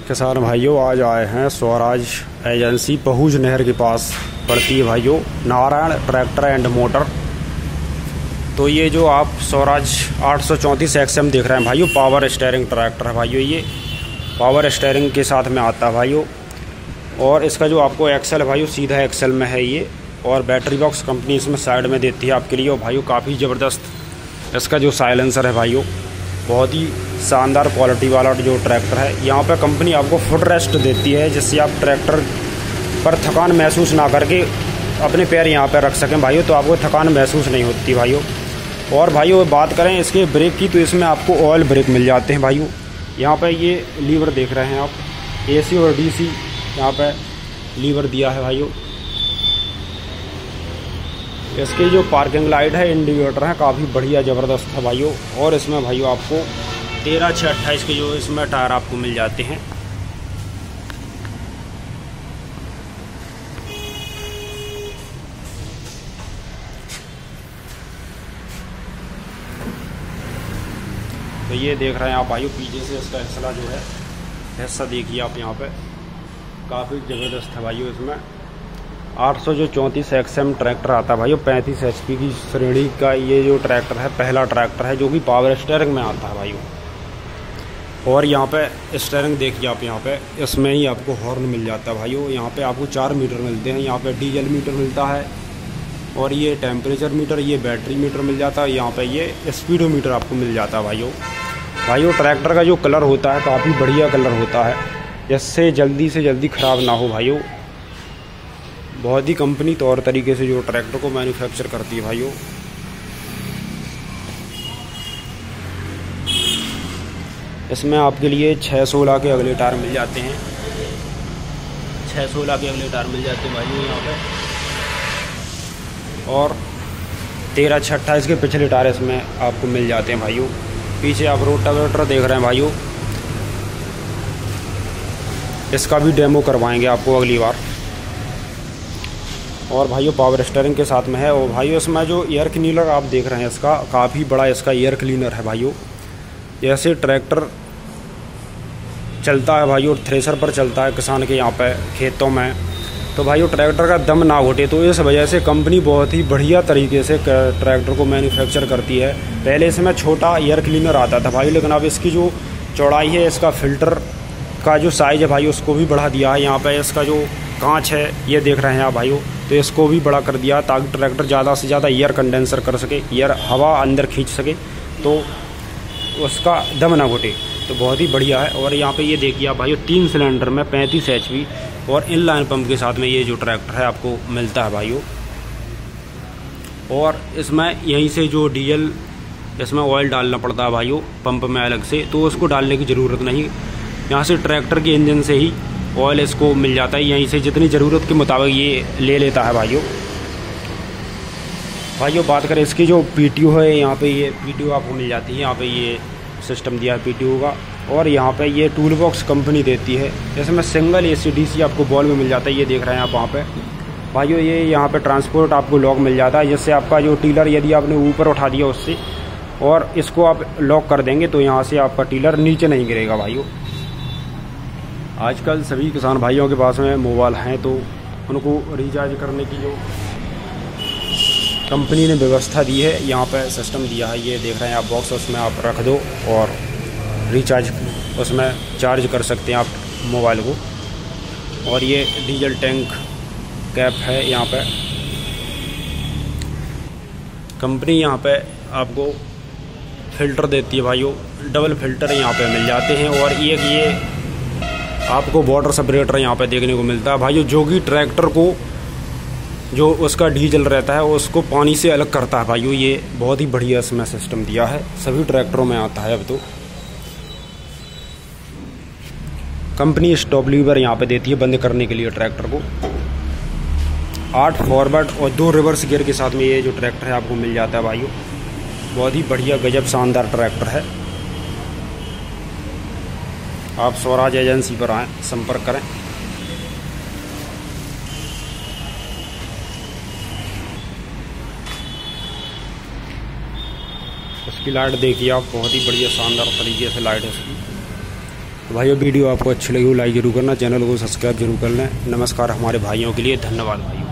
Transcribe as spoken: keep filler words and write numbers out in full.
किसान भाइयों आज आए हैं स्वराज एजेंसी पहुज नहर के पास पड़ती है भाइयों, नारायण ट्रैक्टर एंड मोटर। तो ये जो आप स्वराज आठ सौ चौंतीस एक्स एम देख रहे हैं भाइयों, पावर स्टीयरिंग ट्रैक्टर है भाइयों। ये पावर स्टीयरिंग के साथ में आता है भाइयों। और इसका जो आपको एक्सेल है भाइयों, सीधा एक्सेल में है ये। और बैटरी बॉक्स कंपनी इसमें साइड में देती है आपके लिए। और भाइयों काफ़ी ज़बरदस्त इसका जो साइलेंसर है भाइयों, बहुत ही शानदार क्वालिटी वाला जो ट्रैक्टर है। यहाँ पर कंपनी आपको फुट रेस्ट देती है, जिससे आप ट्रैक्टर पर थकान महसूस ना करके अपने पैर यहाँ पर रख सकें भाइयों, तो आपको थकान महसूस नहीं होती भाइयों। और भाइयों बात करें इसके ब्रेक की, तो इसमें आपको ऑयल ब्रेक मिल जाते हैं भाइयों। यहाँ पर ये लीवर देख रहे हैं आप, एसी और डीसी यहाँ पर लीवर दिया है भाइयों। इसकी जो पार्किंग लाइट है, इंडिकेटर है, काफ़ी बढ़िया ज़बरदस्त है भाइयों। और इसमें भाइयों आपको तेरह छः अट्ठाईस के जो इसमें टायर आपको मिल जाते हैं। तो ये देख रहे हैं आप भाइयों, पीछे से इसका हिस्सा जो है, हिस्सा देखिए आप यहाँ पे, काफ़ी ज़बरदस्त है भाइयों। इसमें आठ सौ जो चौंतीस एक्स एम ट्रैक्टर आता है भाइयों, पैंतीस एच पी की श्रेणी का ये जो ट्रैक्टर है, पहला ट्रैक्टर है जो कि पावर स्टीयरिंग में आता है भाइयों। और यहाँ पे स्टीयरिंग देखिए आप, यहाँ पे इसमें ही आपको हॉर्न मिल जाता है भाइयों। यहाँ पे आपको चार मीटर मिलते हैं। यहाँ पे डीजल मीटर मिलता है, और ये टेम्परेचर मीटर, ये बैटरी मीटर मिल जाता है। यहाँ पे ये स्पीडोमीटर आपको मिल जाता है भाइयों। भाइयों ट्रैक्टर का जो कलर होता है, काफ़ी बढ़िया कलर होता है, जिससे जल्दी से जल्दी ख़राब ना हो भाइयों। बहुत ही कंपनी तौर तरीके से जो ट्रैक्टर को मैन्युफैक्चर करती है भाइयों। इसमें आपके लिए छः सोलह के अगले टायर मिल जाते हैं, छः सोलह के अगले टायर मिल जाते हैं भाइयों यहाँ पे। और तेरह छः अट्ठाईस के पिछले टायर इसमें आपको मिल जाते हैं भाइयों। पीछे आप रोटावेटर देख रहे हैं भाइयों, इसका भी डेमो करवाएंगे आपको अगली बार। और भाइयों पावर स्टीयरिंग के साथ में है। और भाइयों इसमें जो एयर क्लीनर आप देख रहे हैं, इसका काफ़ी बड़ा इसका एयर क्लीनर है भाइयों। जैसे ट्रैक्टर चलता है भाइयों, थ्रेसर पर चलता है किसान के यहाँ पे खेतों में, तो भाइयों ट्रैक्टर का दम ना घुटे, तो इस वजह से कंपनी बहुत ही बढ़िया तरीके से ट्रैक्टर को मैन्युफैक्चर करती है। पहले इसमें छोटा एयर क्लीनर आता था भाई, लेकिन अब इसकी जो चौड़ाई है, इसका फ़िल्टर का जो साइज़ है भाई, उसको भी बढ़ा दिया है। यहाँ पे इसका जो कांच है ये देख रहे हैं आप भाइयों, तो इसको भी बड़ा कर दिया ताकि ट्रैक्टर ज़्यादा से ज़्यादा एयर कंडेंसर कर सके, एयर हवा अंदर खींच सके, तो उसका दम ना घुटे। तो बहुत ही बढ़िया है। और यहाँ पे ये देखिए आप भाइयों, तीन सिलेंडर में पैंतीस एच पी और इनलाइन पंप के साथ में ये जो ट्रैक्टर है आपको मिलता है भाइयों। और इसमें यहीं से जो डीजल, इसमें ऑयल डालना पड़ता है भाइयों पंप में अलग से, तो उसको डालने की ज़रूरत नहीं। यहाँ से ट्रैक्टर के इंजन से ही ऑयल इसको मिल जाता है, यहीं से जितनी ज़रूरत के मुताबिक ये ले लेता है भाइयों। भाइयों बात करें इसकी जो पीटीओ है, यहाँ पे ये पीटीओ आपको मिल जाती है। यहाँ पे ये सिस्टम दिया है पीटीओ का। और यहाँ पे ये टूल बॉक्स कंपनी देती है, इसमें सिंगल एसी डीसी आपको बॉल में मिल जाता है। ये देख रहे हैं आप वहाँ पे भाइयों, ये यहाँ पे ट्रांसपोर्ट आपको लॉक मिल जाता है, जिससे आपका जो टीलर यदि आपने ऊपर उठा दिया उससे, और इसको आप लॉक कर देंगे, तो यहाँ से आपका टीलर नीचे नहीं गिरेगा भाइयों। आजकल सभी किसान भाइयों के पास में मोबाइल हैं, तो उनको रिचार्ज करने की जो कंपनी ने व्यवस्था दी है, यहाँ पे सिस्टम दिया है। ये देख रहे हैं आप बॉक्स, उसमें आप रख दो और रिचार्ज उसमें चार्ज कर सकते हैं आप मोबाइल को। और ये डीजल टैंक कैप है यहाँ पे। कंपनी यहाँ पे आपको फ़िल्टर देती है भाइयों, डबल फ़िल्टर यहाँ पे मिल जाते हैं। और एक ये आपको वाटर सेपरेटर यहाँ पे देखने को मिलता है भाइयों, जो कि ट्रैक्टर को जो उसका डीजल रहता है उसको पानी से अलग करता है भाइयों। ये बहुत ही बढ़िया इसमें सिस्टम दिया है, सभी ट्रैक्टरों में आता है अब तो। कंपनी स्टॉप लीवर यहाँ पे देती है बंद करने के लिए ट्रैक्टर को। आठ फॉरवर्ड और दो रिवर्स गियर के साथ में ये जो ट्रैक्टर है आपको मिल जाता है भाइयों। बहुत ही बढ़िया गजब शानदार ट्रैक्टर है। आप स्वराज एजेंसी पर आएँ, संपर्क करें। इसकी लाइट देखिए आप, बहुत ही बढ़िया शानदार तरीके से लाइट है इसकी। भाइयों वीडियो आपको अच्छी लगी हो लाइक जरूर करना, चैनल को सब्सक्राइब जरूर कर लें। नमस्कार हमारे भाइयों के लिए, धन्यवाद भाइयों।